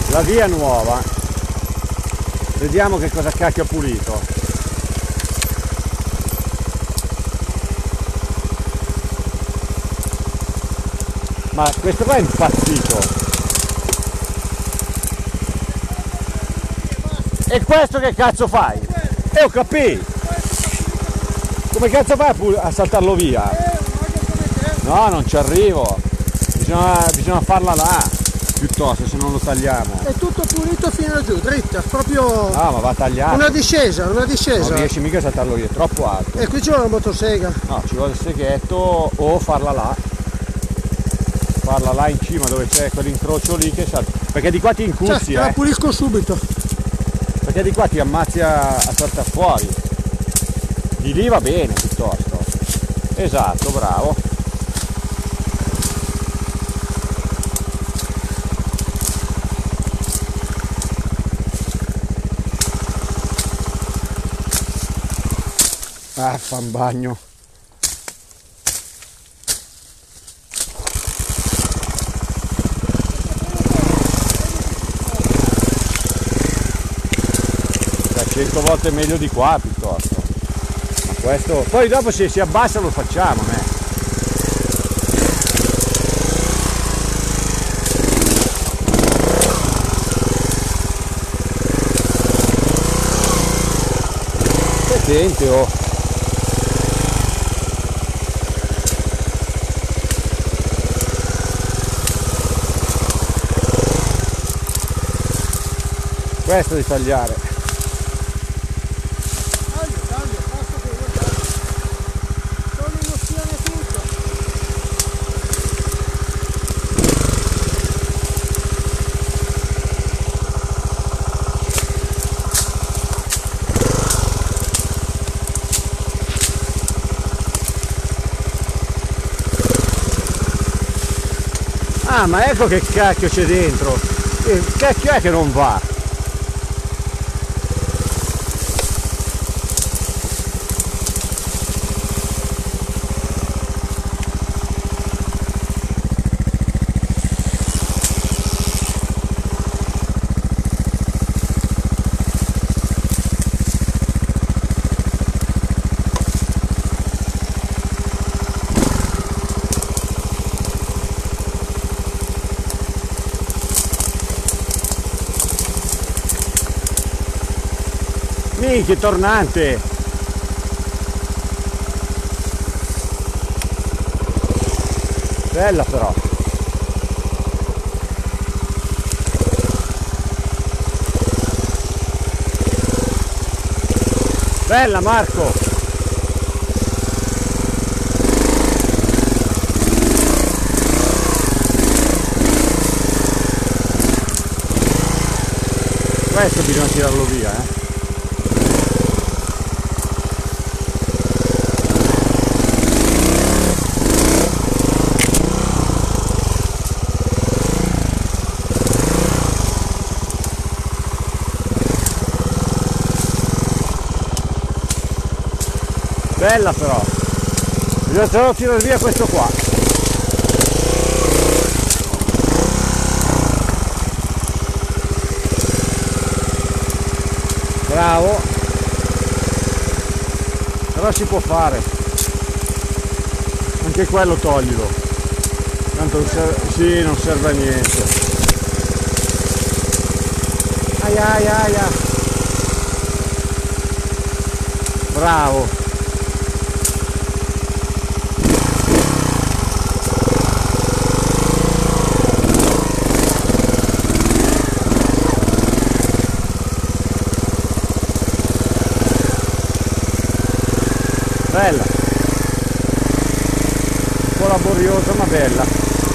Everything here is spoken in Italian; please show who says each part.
Speaker 1: la via nuova, vediamo che cosa cacchio ha pulito. Ma questo qua è impazzito. E questo che cazzo fai? Ho capito! Come cazzo fai a saltarlo via? No, non ci arrivo. Bisogna farla là, piuttosto, se non lo tagliamo.
Speaker 2: È tutto pulito fino giù, dritta, proprio...
Speaker 1: No, ma va tagliato.
Speaker 2: Una discesa. Non
Speaker 1: riesci mica a saltarlo via, è troppo alto.
Speaker 2: E qui ci vuole la motosega.
Speaker 1: No, ci vuole il seghetto o farla là. Farla là in cima dove c'è quell'incrocio lì che salta. Perché di qua ti incuzzi,
Speaker 2: la pulisco subito.
Speaker 1: Perché di qua ti ammazzi a saltare fuori. Di lì va bene piuttosto. Esatto, bravo. Ah, fa un bagno. Da 100 volte meglio di qua piuttosto. Ma questo. Poi dopo se si abbassa lo facciamo, Attenti, oh. Questo di tagliare.
Speaker 2: Taglio, basta che io taglio. Sono emozione tutto.
Speaker 1: Ah, ma ecco che cacchio c'è dentro. Che cacchio è che non va? Minchia, tornante! Bella però! Bella Marco! Questo bisogna tirarlo via, eh! Bella però, bisogna solo tirare via questo qua. Bravo, però si può fare, anche quello toglilo, tanto non serve, sì, non serve a niente. Aia aia aia, bravo. Bella, un po' laboriosa ma bella.